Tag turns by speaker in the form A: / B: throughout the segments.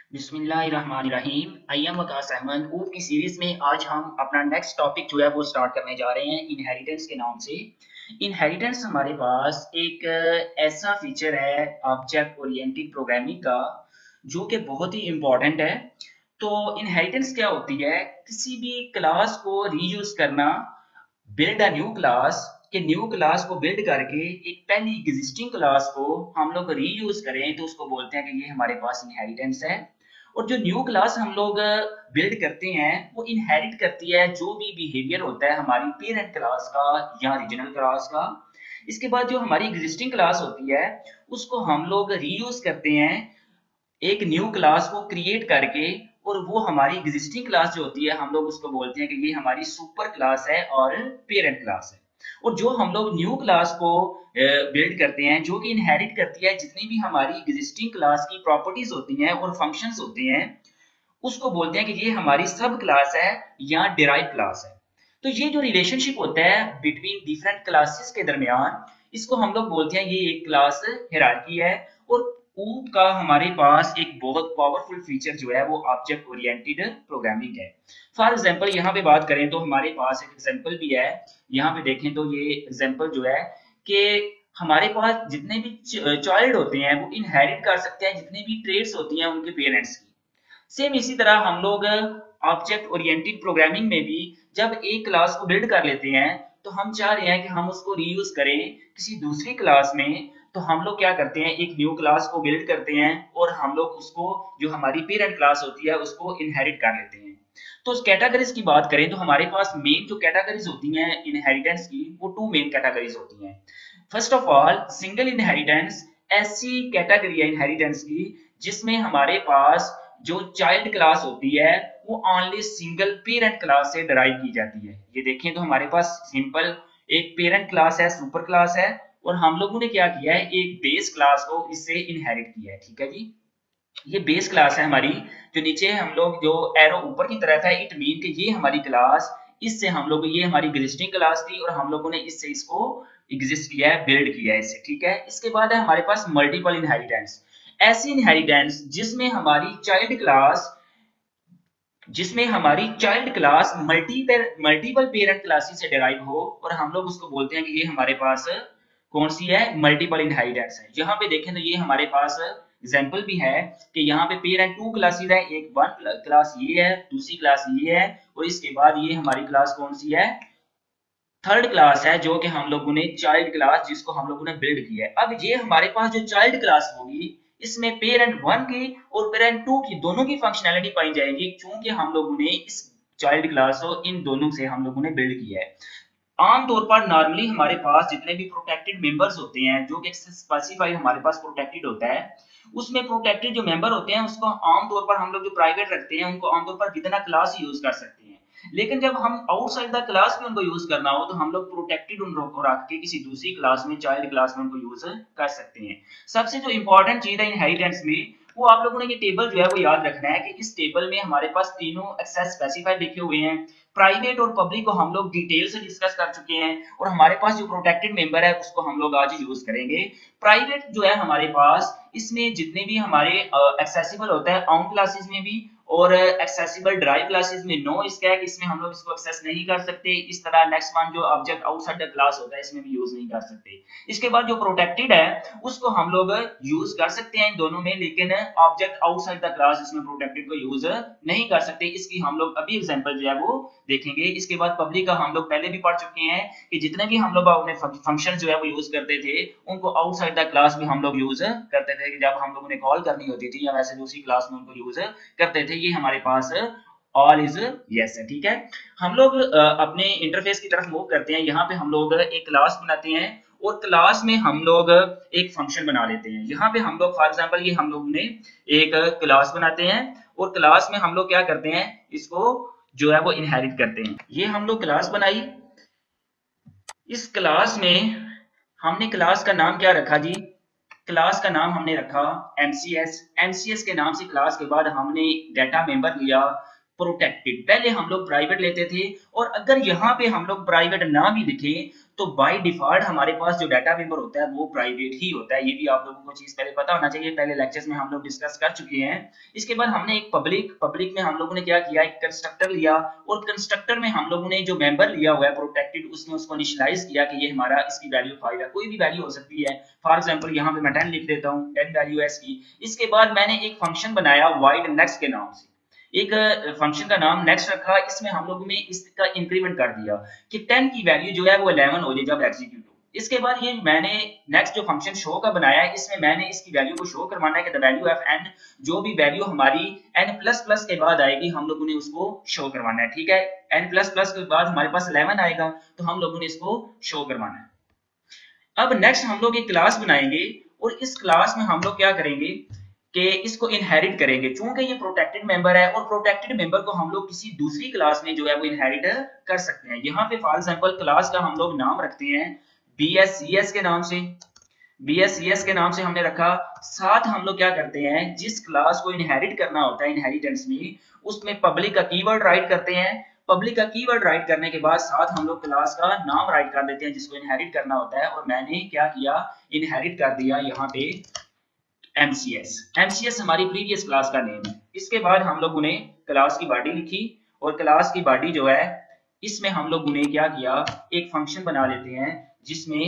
A: बिस्मिल्लाहिर्रहमानिर्रहीम। I am Waqas Ahmed. OOP की series में आज हम अपना नेक्स्ट टॉपिक जो है वो स्टार्ट करने जा रहे हैं इनहेरिटेंस के नाम से। इनहेरिटेंस हमारे पास एक ऐसा फीचर है ऑब्जेक्ट ओरिएंटेड प्रोग्रामिंग का जो कि बहुत ही इम्पोर्टेंट है। तो इनहेरिटेंस क्या होती है? किसी भी क्लास को रीयूज करना। बिल्ड अ न्यू क्लास के न्यू क्लास को बिल्ड करके एक पहली एग्जिस्टिंग क्लास को हम लोग रीयूज करें तो उसको बोलते हैं कि ये हमारे पास इनहेरिटेंस है। और जो न्यू क्लास हम लोग बिल्ड करते हैं वो इनहेरिट करती है जो भी बिहेवियर होता है हमारी पेरेंट क्लास का या रीजनल क्लास का। इसके बाद जो हमारी एग्जिस्टिंग क्लास होती है उसको हम लोग रीयूज करते हैं एक न्यू क्लास को क्रिएट करके। और वो हमारी एग्जिस्टिंग क्लास जो होती है हम लोग उसको बोलते हैं कि ये हमारी सुपर क्लास है और पेरेंट क्लास है। और जो हम लोग न्यू क्लास को बिल्ड करते हैं जो कि इनहेरिट करती है जितनी भी हमारी एग्जिस्टिंग क्लास की प्रॉपर्टीज होती हैं और फंक्शंस होते हैं उसको बोलते हैं कि ये हमारी सब क्लास है या डिराइव क्लास है। तो ये जो रिलेशनशिप होता है बिटवीन डिफरेंट क्लासेस के दरमियान इसको हम लोग बोलते हैं ये एक क्लास हायरार्की है। और ऊप का हमारे पास एक बहुत पावरफुल फीचर जो है वो ऑब्जेक्ट ओरिएंटेड प्रोग्रामिंग है। फॉर एग्जांपल यहाँ पे बात करें तो हमारे पास एक एग्जांपल भी है। यहाँ पे देखें तो ये एग्जांपल जो है कि हमारे पास जितने भी चाइल्ड होते हैं वो इनहेरिट कर सकते हैं जितनी भी ट्रेड्स होती हैं उनके पेरेंट्स की। सेम इसी तरह हम लोग ऑब्जेक्ट ओरिएंटेड प्रोग्रामिंग में भी जब एक क्लास को बिल्ड कर लेते हैं तो हम चाह रहे हैं कि हम उसको रीयूज करें किसी दूसरी क्लास में। तो हम लोग क्या करते हैं एक न्यू क्लास को बिल्ड करते हैं और हम लोग उसको जो हमारी पेरेंट क्लास होती है उसको इनहेरिट कर लेते हैं। तो उस कैटेगरीज की बात करें तो हमारे पास मेन जो कैटेगरीज होती हैं इनहेरिटेंस की वो टू मेन कैटेगरीज होती हैं। First of all single inheritance ऐसी कैटेगरी है इनहेरिटेंस की जिसमें हमारे पास जो चाइल्ड क्लास होती है वो ओनली सिंगल पेरेंट क्लास से डराइव की जाती है। ये देखें तो हमारे पास सिंपल एक पेरेंट क्लास है सुपर क्लास है और हम लोगों ने क्या किया है एक बेस क्लास को इससे इनहेरिट किया है। ठीक है जी, ये बेस क्लास है हमारी। जो नीचे हम लोग जो एरो ऊपर की तरफ है इट मीन कि ये हमारी क्लास इससे हम लोग ये हमारी एग्जिस्टिंग क्लास थी और हम लोगों ने इससे इसको एग्जिस्ट किया है बिल्ड किया है इससे। ठीक है, इसके बाद है हमारे पास मल्टीपल इनहेरिटेंस। ऐसी इनहेरिटेंस जिसमें हमारी child class multiple parent classes से डिराइव हो और हम लोग उसको बोलते हैं कि ये हमारे पास कौन सी है मल्टीपल इनहेरिटेंस है। यहाँ पे देखें तो ये हमारे पास एग्जाम्पल भी है कि यहाँ पे पेरेंट टू क्लासेस है, एक वन क्लास ये है दूसरी क्लास ये है और इसके बाद ये हमारी क्लास कौन सी है थर्ड क्लास है जो कि हम लोगों ने चाइल्ड क्लास जिसको हम लोगों ने बिल्ड किया है। अब ये हमारे पास जो चाइल्ड क्लास होगी इसमें पेरेंट वन की और पेरेंट टू की दोनों की फंक्शनैलिटी पाई जाएगी क्योंकि हम लोगों ने इस चाइल्ड क्लास को इन दोनों से हम लोगों ने बिल्ड किया है। आमतौर पर नॉर्मली हमारे पास जितने भी प्रोटेक्टेड मेंबर्स होते हैं जो कि स्पेसिफाई हमारे पास प्रोटेक्टेड होता है उसमें प्रोटेक्टेड जो मेंबर होते हैं उसको आमतौर पर हम लोग जो प्राइवेट रखते हैं उनको आमतौर पर within a class use कर सकते हैं। लेकिन जब हम आउटसाइड द क्लास में उनको यूज करना हो तो हम लोग प्रोटेक्टेड उनको रख के किसी दूसरी क्लास में चाइल्ड क्लास में उनको यूज कर सकते हैं। सबसे जो इंपॉर्टेंट चीज है इनहेरिटेंस में वो आप लोगों ने ये टेबल जो है वो याद रखना है कि इस टेबल में हमारे पास तीनों एक्सेस स्पेसिफाइड लिखे हुए हैं। प्राइवेट और पब्लिक को हम लोग डिटेल से डिस्कस कर चुके हैं और हमारे पास जो प्रोटेक्टेड मेंबर है उसको हम लोग आज यूज करेंगे। प्राइवेट जो है हमारे पास इसमें जितने भी हमारे एक्सेसिबल होता है आउट क्लासेस में भी और एक्सेसिबल ड्राइव क्लासेस में नो स्टैक इसमें हम लोग इसको एक्सेस नहीं कर सकते। इस तरह नेक्स्ट वन जो ऑब्जेक्ट आउटसाइड द क्लास होता है इसमें भी यूज नहीं कर सकते। इसके बाद जो प्रोटेक्टेड है उसको हम लोग यूज कर सकते हैं इन दोनों में लेकिन ऑब्जेक्ट आउटसाइड द क्लास इसमें प्रोटेक्टेड को यूज नहीं कर सकते। इसकी हम लोग अभी एग्जांपल जो है वो देखेंगे। इसके बाद पब्लिक का हम लोग पहले भी पढ़ चुके हैं कि जितने भी हम लोग अपने फंक्शन जो है वो यूज करते थे उनको आउटसाइड द क्लास भी हम लोग यूज करते थे कि जब हम लोगों ने कॉल करनी होती थी या वैसे दूसरी क्लास में उनको यूज करते थे। ये हमारे पास ऑल इज यस है। ठीक है, हम लोग अपने इंटरफेस की तरफ मूव करते हैं। यहाँ पे हम लोग एक क्लास बनाते हैं और क्लास में हम लोग एक फंक्शन बना लेते हैं। यहाँ पे हम लोग फॉर एग्जांपल ये हम लोग ने एक क्लास बनाते हैं और क्लास में हम लोग क्या करते हैं इसको जो है वो इनहेरिट करते हैं। ये हम लोग क्लास बनाई। इस क्लास में हमने क्लास का नाम क्या रखा जी? क्लास का नाम हमने रखा MCS। MCS के नाम से क्लास के बाद हमने डाटा मेंबर लिया प्रोटेक्टेड। पहले हम लोग प्राइवेट लेते थे और अगर यहाँ पे हम लोग प्राइवेट ना भी लिखें तो बाय डिफॉल्ट हमारे पास जो डाटा मेंबर होता है वो प्राइवेट ही होता है। ये भी आप लोगों को चीज पहले पता होना चाहिए, पहले लेक्चर्स में हम लोग डिस्कस कर चुके हैं। इसके बाद हमने एक पब्लिक में हम लोगों ने क्या किया, एक कंस्ट्रक्टर लिया और कंस्ट्रक्टर में हम लोगों ने जो मेंबर लिया हुआ है प्रोटेक्टेड, उसमें उसको इनिशियलाइज किया कि ये हमारा इसकी वैल्यू 5 है, कोई भी वैल्यू हो सकती है। फॉर एग्जांपल यहाँ पे मैं 10 लिख देता हूँ, 10 वैल्यू है इसकी। इसके बाद मैंने एक फंक्शन बनाया वाइड नेक्स्ट के नाम से, एक फंक्शन का नाम नेक्स्ट रखा। इसमें हम लोगों ने इसका इंक्रीमेंट कर दिया कि 10 की वैल्यू जो है वो 11 हो जाए जब एग्जीक्यूट हो। इसके बाद ये मैंने नेक्स्ट जो फंक्शन शो का बनाया है, इसमें मैंने इसकी वैल्यू को शो करवाना है कि द वैल्यू ऑफ n, जो भी वैल्यू हमारी n प्लस प्लस के बाद आएगी हम लोगों ने उसको शो करवाना है। ठीक है, n प्लस प्लस के बाद हमारे पास 11 आएगा तो हम लोगों ने इसको शो करवाना है। अब नेक्स्ट हम लोग एक क्लास बनाएंगे और इस क्लास में हम लोग क्या करेंगे कि इसको इनहेरिट करेंगे। चूंकि ये प्रोटेक्टेड मेंबर है और प्रोटेक्टेड मेंबर को हम लोग किसी दूसरी क्लास में जो है वो इनहेरिट कर सकते हैं। यहाँ पे फॉर एग्जांपल क्लास का हम लोग नाम रखते हैं BSCS के नाम से, BSCS के नाम से हमने रखा। साथ हम लोग क्या करते हैं, जिस क्लास को इनहेरिट करना होता है इनहेरिटेंस में, उसमें पब्लिक का कीवर्ड राइट करते हैं। पब्लिक का कीवर्ड राइट करने के बाद साथ हम लोग क्लास का नाम राइट कर देते हैं जिसको इनहेरिट करना होता है। और मैंने क्या किया, इनहेरिट कर दिया यहाँ पे MCS हमारी प्रीवियस क्लास का नेम है। इसके बाद हम लोगों ने क्लास की बॉडी लिखी और क्लास की बॉडी जो है इसमें हम लोगों ने क्या किया, एक फंक्शन बना लेते हैं जिसमें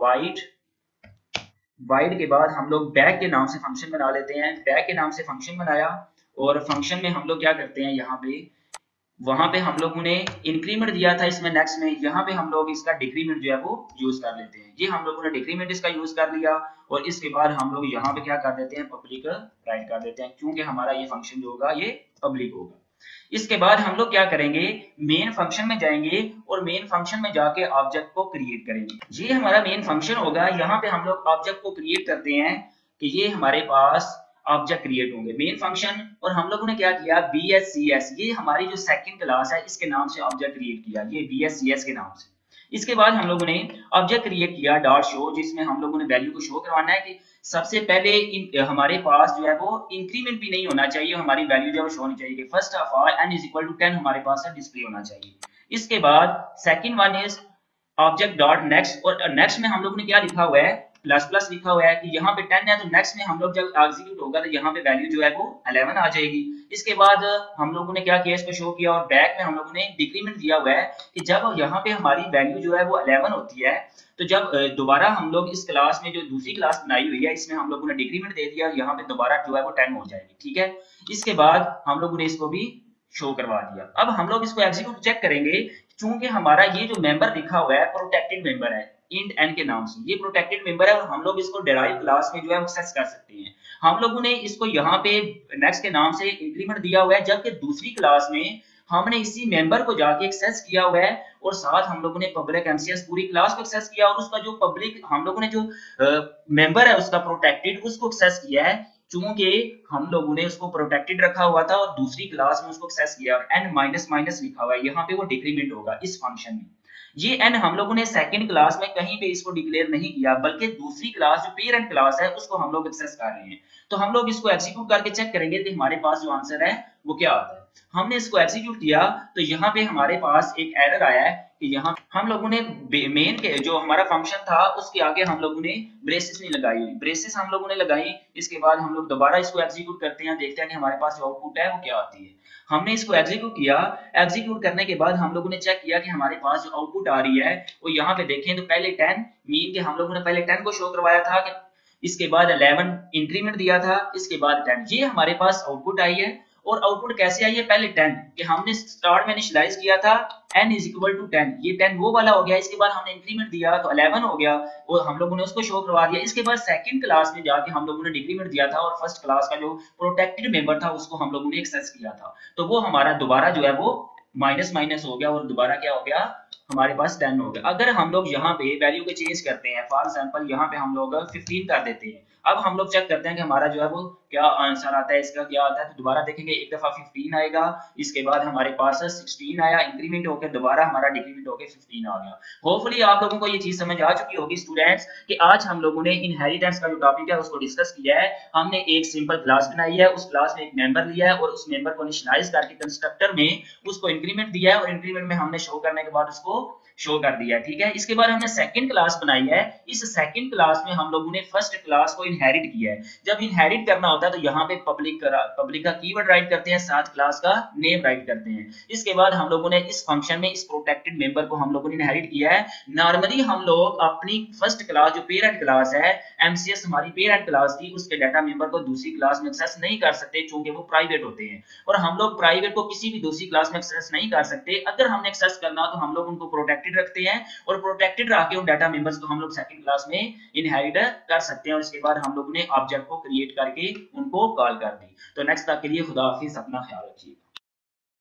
A: वाइड के बाद हम लोग बैक के नाम से फंक्शन बना लेते हैं। बैक के नाम से फंक्शन बनाया और फंक्शन में हम लोग क्या करते हैं, यहाँ पे वहां पे हम लोगों ने इंक्रीमेंट दिया था इसमें नेक्स्ट में, यहाँ पे हम लोग इसका डिक्रीमेंट जो है वो यूज कर लेते हैं। ये हम लोगों ने डिक्रीमेंट इसका यूज कर लिया और इसके बाद हम लोग यहाँ पे क्या कर देते हैं, पब्लिक राइट कर देते हैं, क्योंकि हमारा ये फंक्शन जो होगा ये पब्लिक होगा। इसके बाद हम लोग क्या करेंगे, मेन फंक्शन में जाएंगे और मेन फंक्शन में जाके ऑब्जेक्ट को क्रिएट करेंगे। ये हमारा मेन फंक्शन होगा। यहाँ पे हम लोग ऑब्जेक्ट को क्रिएट करते हैं कि ये हमारे पास ऑब्जेक्ट क्रिएट होंगे मेन फंक्शन। और हम लोगों ने क्या किया, BSCS, ये हमारी जो सेकंड क्लास है इसके नाम से ऑब्जेक्ट क्रिएट किया, ये BSCS के नाम से। इसके बाद हम लोगों ने ऑब्जेक्ट क्रिएट किया डॉट शो, जिसमें हम लोगों ने वैल्यू को शो करवाना है कि सबसे पहले हमारे पास जो है वो इंक्रीमेंट भी नहीं होना चाहिए, हमारी वैल्यू जो है शो होनी चाहिए कि first of all n is equal to 10 हमारे पास डिस्प्ले होना चाहिए। इसके बाद second one is object dot next, और नेक्स्ट में हम लोगों ने क्या लिखा हुआ है, प्लस प्लस लिखा हुआ है कि यहाँ पे 10 है तो नेक्स्ट में हम लोग जब एग्जीक्यूट होगा तो यहाँ पे वैल्यू जो है वो 11 आ जाएगी। इसके बाद हम लोगों ने क्या किया, इसको शो किया और बैक में हम लोगों ने डिक्रीमेंट दिया हुआ है कि जब यहाँ पे हमारी वैल्यू जो है वो 11 होती है तो जब दोबारा हम लोग इस क्लास में जो दूसरी क्लास बनाई हुई है इसमें हम लोगों ने डिक्रीमेंट दे दिया, यहाँ पे दोबारा जो है वो 10 हो जाएगी। ठीक है, इसके बाद हम लोगों ने इसको भी शो करवा दिया। अब हम लोग इसको एग्जीक्यूट चेक करेंगे, चूंकि हमारा ये जो मेंबर लिखा हुआ है प्रोटेक्टेड मेंबर है इंट n के नाम से, ये प्रोटेक्टेड मेंबर है और हम लोग इसको डेराइव क्लास में जो है एक्सेस कर सकते हैं। हम लोगों ने इसको यहाँ पे नेक्स्ट के नाम से इंक्रीमेंट दिया हुआ है, जबकि दूसरी क्लास में हमने इसी मेंबर को जाके एक्सेस किया हुआ है और साथ हम लोगों ने पब्लिक MCS पूरी क्लास को एक्सेस किया और उसका जो पब्लिक हम लोगों ने जो मेंबर है उसका प्रोटेक्टेड उसको एक्सेस किया है। चूंकि हम लोगों ने उसको प्रोटेक्टेड रखा हुआ था और दूसरी क्लास में उसको एक्सेस किया और n माइनस माइनस लिखा हुआ है, यहाँ पे वो डिक्रीमेंट होगा इस फंक्शन में। ये n हम लोगों ने सेकंड क्लास में कहीं पे इसको डिक्लेयर नहीं किया, बल्कि दूसरी क्लास जो पेरेंट क्लास है उसको हम लोग एक्सेस कर रहे हैं। तो हम लोग इसको एक्जीक्यूट करके चेक करेंगे कि हमारे पास जो आंसर है वो क्या आता है। हमने इसको एक्जीक्यूट किया तो यहाँ पे हमारे पास एक एरर आया है कि यहाँ हम लोगों ने मेन के जो हमारा फंक्शन था उसके आगे हम लोगों ने ब्रेसेस नहीं लगाई हुई, ब्रेसेस हम लोगों ने लगाई। इसके बाद हम लोग दोबारा इसको एग्जीक्यूट करते हैं, देखते हैं कि हमारे पास जो आउटपुट है वो क्या आती है। हमने इसको एग्जीक्यूट किया, एग्जीक्यूट करने के बाद हम लोगों ने चेक किया कि हमारे पास जो आउटपुट आ रही है वो यहाँ पे देखें तो पहले 10 मीन के हम लोगों ने पहले 10 को शो करवाया था, इसके बाद 11 इंक्रीमेंट दिया था, इसके बाद 10, ये हमारे पास आउटपुट आई है। और आउटपुट कैसे आई है, पहले 10 कि हमने स्टार्ट में इनिशियलाइज किया था n इज इक्वल टू 10, ये 10 वो वाला हो गया। इसके बाद हमने इंक्रीमेंट दिया तो 11 हो गया और हम लोगों ने उसको शो करवा दिया। इसके बाद सेकंड क्लास में जाके हम लोगों ने डिक्रीमेंट दिया था और फर्स्ट क्लास का जो प्रोटेक्टेड मेंबर था उसको हम लोगों ने एक्सेस किया था, तो वो हमारा दोबारा जो है वो माइनस माइनस हो गया और दोबारा क्या हो गया, हमारे पास 10 हो गया। अगर हम लोग यहाँ पे वैल्यू को चेंज करते हैं, फॉर एग्जांपल यहाँ पे हम लोग 15 कर देते हैं, अब हम लोग चेक करते हैं कि हमारा जो है वो क्या आंसर आता है, इसका क्या आता है। तो दोबारा देखेंगे, एक दफा 15 आएगा, इसके बाद हमारे पास 16 आया, इंक्रीमेंट होकर दोबारा हमारा डिक्रीमेंट होकर 15 आ गया। होपफुली आप लोगों को ये चीज समझ आ चुकी होगी स्टूडेंट्स कि आज हम लोगों ने इनहेरिटेंस का जो टॉपिक है उसको डिस्कस किया है। हमने एक सिंपल क्लास बनाई है, उस क्लास में एक मेंबर लिया है और उस मेंबर को इनिशियलाइज करके कंस्ट्रक्टर में उसको इंक्रीमेंट दिया है और इंक्रीमेंट में हमने शो करने के बाद उसको शो कर दिया, ठीक है। इसके बाद हमने सेकंड क्लास बनाई है। इस सेकंड क्लास में हम लोगों ने फर्स्ट क्लास को इनहेरिट किया है। जब इनहेरिट करना होता है तो यहाँ पे पब्लिक का कीवर्ड राइट करते हैं, साथ क्लास का नेम राइट करते हैं। इसके बाद हम लोगों ने इस फंक्शन में इस प्रोटेक्टेड मेंबर को हम लोगों ने इनहेरिट किया है। नॉर्मली हम लोग अपनी फर्स्ट क्लास जो पेरेंट क्लास है, एमसीएस हमारी पेरेंट क्लास की, उसके डाटा मेंबर को दूसरी क्लास में एक्सेस नहीं कर सकते क्योंकि वो प्राइवेट होते हैं, और हम लोग प्राइवेट को किसी भी दूसरी क्लास में एक्सेस नहीं कर सकते। अगर हमने एक्सेस करना हो तो हम लोग उनको प्रोटेक्टेड रखते हैं, और प्रोटेक्टेड रख के उन डाटा मेंबर्स को हम लोग सेकंड क्लास में इनहेरिट कर सकते हैं, और इसके बाद हम लोगों ने ऑब्जेक्ट को क्रिएट करके उनको कॉल कर दी। तो नेक्स्ट तक के लिए खुदा हाफिज, अपना ख्याल रखिए।